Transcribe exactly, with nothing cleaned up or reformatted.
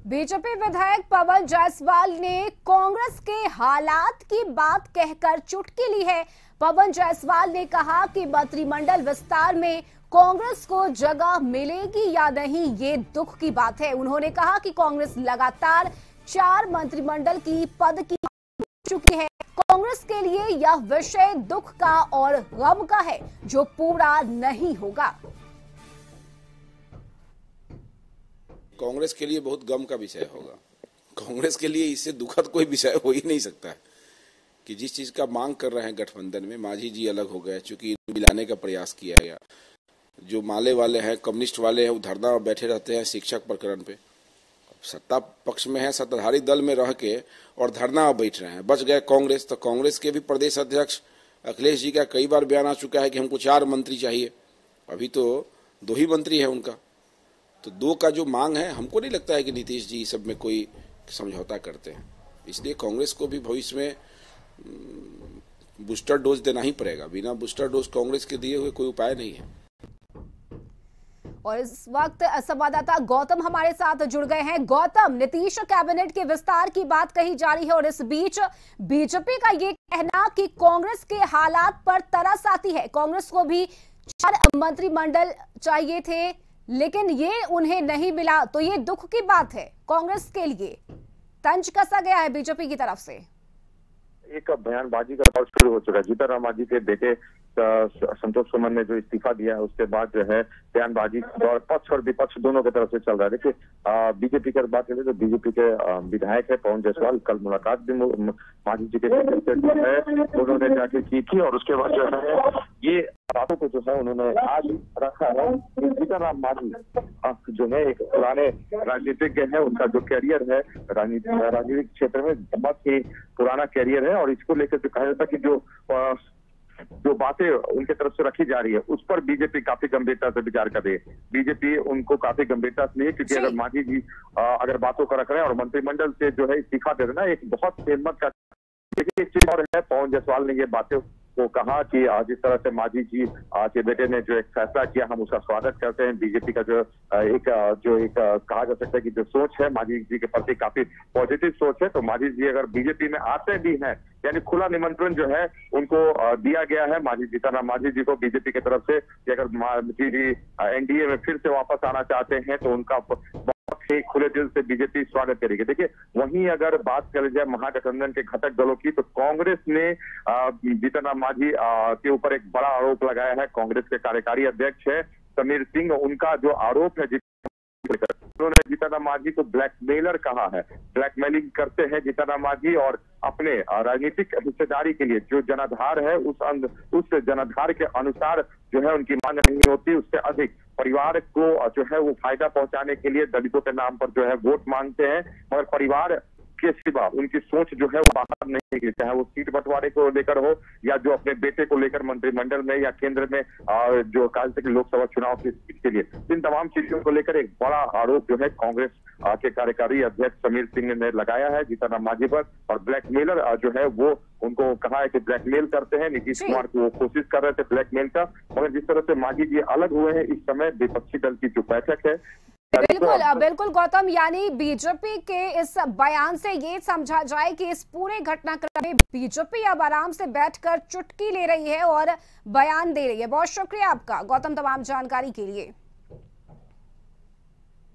BJP विधायक पवन जायसवाल ने कांग्रेस के हालात की बात कहकर चुटकी ली है। पवन जायसवाल ने कहा कि मंत्रिमंडल विस्तार में कांग्रेस को जगह मिलेगी या नहीं, ये दुख की बात है। उन्होंने कहा कि कांग्रेस लगातार चार मंत्रिमंडल की पद की चुकी है। कांग्रेस के लिए यह विषय दुख का और गम का है जो पूरा नहीं होगा। कांग्रेस के लिए बहुत गम का विषय होगा। कांग्रेस के लिए इससे दुखद कोई विषय हो ही नहीं सकता है कि जिस चीज का मांग कर रहे हैं गठबंधन में, मांझी जी अलग हो गए, चूंकि मिलाने का प्रयास किया गया। जो माले वाले हैं, कम्युनिस्ट वाले हैं, वो धरना बैठे रहते हैं शिक्षक प्रकरण पे। सत्ता पक्ष में है, सत्ताधारी दल में रह के और धरना बैठ रहे हैं। बच गए कांग्रेस। तो कांग्रेस के भी प्रदेश अध्यक्ष अखिलेश जी का कई बार बयान आ चुका है कि हमको चार मंत्री चाहिए। अभी तो दो ही मंत्री है उनका। तो दो का जो मांग है, हमको नहीं लगता है कि नीतीश जी सब में कोई समझौता करते हैं। इसलिए कांग्रेस को भी भविष्य में बूस्टर डोज देना ही पड़ेगा। बिना बूस्टर डोज कांग्रेस के दिए हुए कोई उपाय नहीं है। और इस वक्त संवाददाता गौतम हमारे साथ जुड़ गए हैं। गौतम, नीतीश कैबिनेट के विस्तार की बात कही जा रही है और इस बीच बीजेपी का ये कहना कि कांग्रेस के हालात पर तरस आती है। कांग्रेस को भी चार मंत्रिमंडल चाहिए थे, लेकिन ये उन्हें नहीं मिला, तो ये दुख की बात है। कांग्रेस के लिए तंज कसा गया है बीजेपी की तरफ से। एक बयानबाजी का दौर शुरू हो चुका है। जीतन राम मांझी के बेटे संतोष सुमन ने जो इस्तीफा दिया है, उसके बाद जो है बयानबाजी का दौर पक्ष और विपक्ष दोनों की तरफ से चल रहा है। देखिए, बीजेपी की बात करें तो बीजेपी के विधायक है पवन जायसवाल, कल मुलाकात भी मांझी जी के बेटे से जो है उन्होंने जाके की थी और उसके बाद जो है ये बातों को जो है उन्होंने आज रखा है। जीतन राम मांझी जो है एक पुराने राजनीतिज्ञ है, उनका जो कैरियर है राजनीतिक क्षेत्र में बहुत ही पुराना कैरियर है और इसको लेकर जो कहा जाता है कि जो जो बातें उनके तरफ से रखी जा रही है उस पर बीजेपी काफी गंभीरता से विचार कर रही है। बीजेपी उनको काफी गंभीरता से लिए, क्योंकि अगर मांझी जी अगर बातों को रख रहे हैं और मंत्रिमंडल से जो है इस्तीफा दे देना एक बहुत हिम्मत का। देखिए, एक चीज और है, पवन जायसवाल ने ये बातें को कहा कि जिस तरह से मांझी जी के बेटे ने जो एक फैसला किया, हम उसका स्वागत करते हैं। बीजेपी का जो एक जो एक कहा जा सकता है कि जो सोच है मांझी जी के प्रति काफी पॉजिटिव सोच है। तो मांझी जी अगर बीजेपी में आते भी हैं, यानी खुला निमंत्रण जो है उनको दिया गया है मांझी जीतन राम मांझी जी को बीजेपी की तरफ से कि अगर मांझी जी एनडीए में फिर से वापस आना चाहते हैं तो उनका ही खुले दिल से बीजेपी स्वागत करेगी। देखिए, वहीं अगर बात करें जाए महागठबंधन के घटक दलों की, तो कांग्रेस ने जीतन राम मांझी के ऊपर एक बड़ा आरोप लगाया है। कांग्रेस के कार्यकारी अध्यक्ष है समीर सिंह, उनका जो आरोप है उन्होंने जीतन राम मांझी को ब्लैकमेलर कहा है। ब्लैकमेलिंग करते हैं जीतन राम मांझी और अपने राजनीतिक हिस्सेदारी के लिए जो जनाधार है उस उस जनाधार के अनुसार जो है उनकी मांग नहीं होती, उससे अधिक परिवार को जो है वो फायदा पहुंचाने के लिए दलितों के नाम पर जो है वोट मांगते हैं, मगर परिवार के सिवा उनकी सोच जो है वो बाहर नहीं निकली, चाहे वो सीट बंटवारे को लेकर हो या जो अपने बेटे को लेकर मंत्रिमंडल में या केंद्र में जो काल तक लोकसभा चुनाव की सीट के लिए, इन तमाम चीजों को लेकर एक बड़ा आरोप जो है कांग्रेस के कार्यकारी अध्यक्ष समीर सिंह ने लगाया है जीतन राम मांझी पर। और ब्लैकमेलर जो है वो उनको कहा है कि ब्लैकमेल करते हैं। नीतीश कुमार की वो कोशिश कर रहे थे ब्लैकमेल का, मगर जिस तरह से मांझी जी अलग हुए हैं इस समय विपक्षी दल की जो बैठक है। बिल्कुल बिल्कुल गौतम, यानी बीजेपी के इस बयान से ये समझा जाए कि इस पूरे घटनाक्रम में बीजेपी अब आराम से बैठकर चुटकी ले रही है और बयान दे रही है। बहुत शुक्रिया आपका गौतम तमाम जानकारी के लिए।